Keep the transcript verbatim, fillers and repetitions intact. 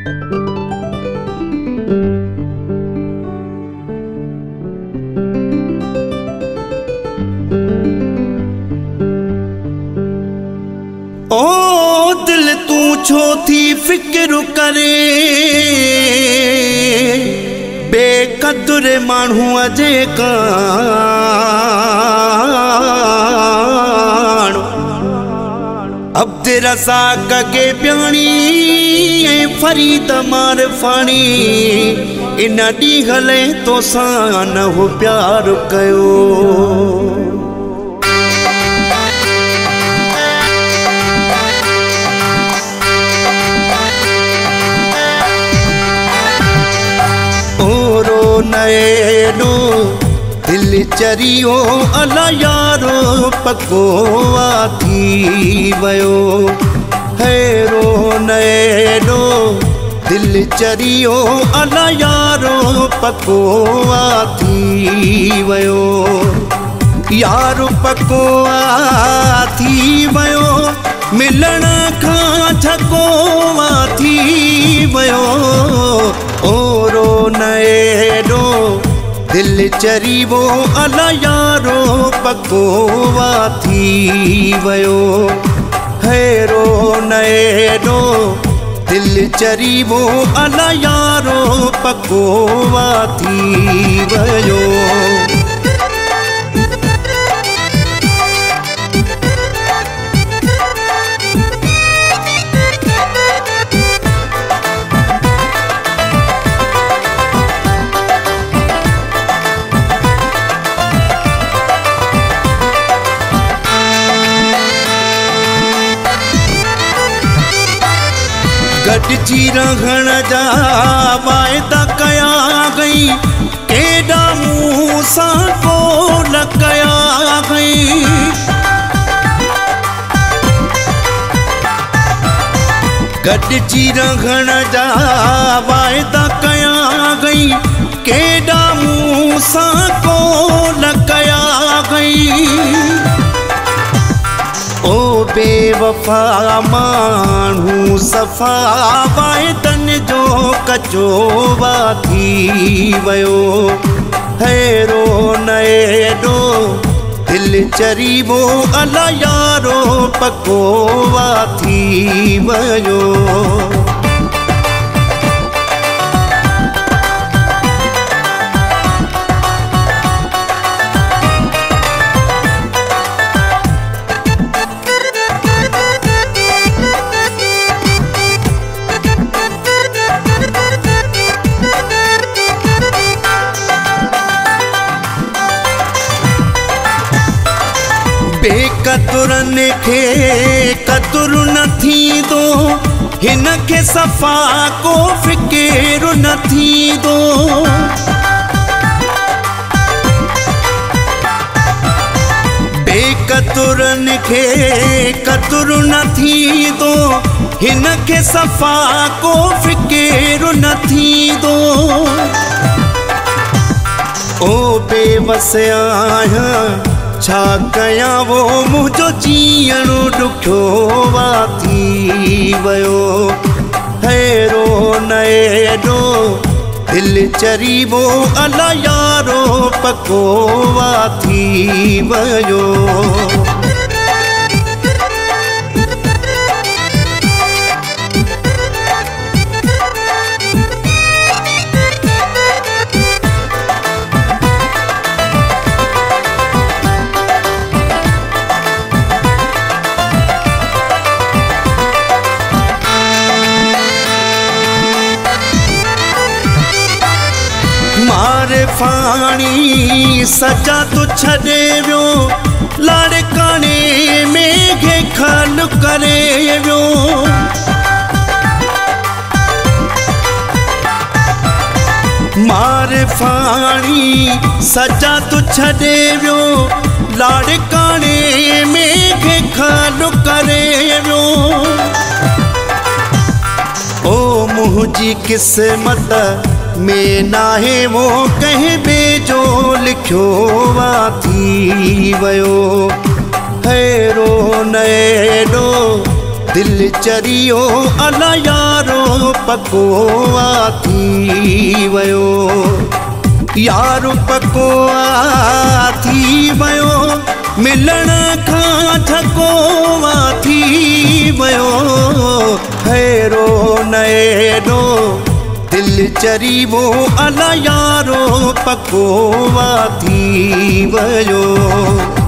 ओ दिल तू छो थी फिक्र करे बेकदुर मानू अजे कान अब्द रज़ाक के प्याणी फरीद मार फाणी इन डी हले तो सान हो प्यार कयो नैनो दिल चरियो अला यारो पको थी वयो हैरो नैनो दिल चरियो अला यारो पको थी वयो यारो पको थी वयो मिलण खां झको थी वयो ओरो नैनो दिल चरिवो अला यारो पको थी वयो हैरो नैनो दिल चरिवो अला यारो पको थी वयो गॾिजी रहण जा वाइदा कया गई केॾा मूं सां कोन कया गई गॾिजी रहण जा वाइदा कया गई केॾा मूं सां कोन कया गई ओ बेवफा मानू सफ़ा वाइदन जो कचो थी वयो हैरो नैनो दिल चरिवो अला यारो पको थी वयो बेकदुरन खे कदुर न थींदो हिन खे सफ़ा को फिकिर न थींदो बेकदुरन खे कदुर न थींदो हिन खे सफ़ा को फिकिर न थींदो ओ बेवस आहियां छा कया वो मुझो जीअण ॾुखियो थी वयो हैरो नैनो दिल चरिवो अला यारो पको थी वयो मारे फाणी सजा तो छॾे वियो लाड़काने में घे खल करे वियो मारे फाणी सजा तो छॾे वियो लाड़काने में घे खल करे वियो ओ मुझी किस्मत में नाहे वो कहीं बेजो लिखियो थी वयो हैरो नैनो दिल चरियो अला यारो पकोआ थी वयो यारो पकोआ थी वयो मिलण खां ठकोआ थी वयो हैरो नएरो दिल चरियो अला यारो पकोआ थी वयो।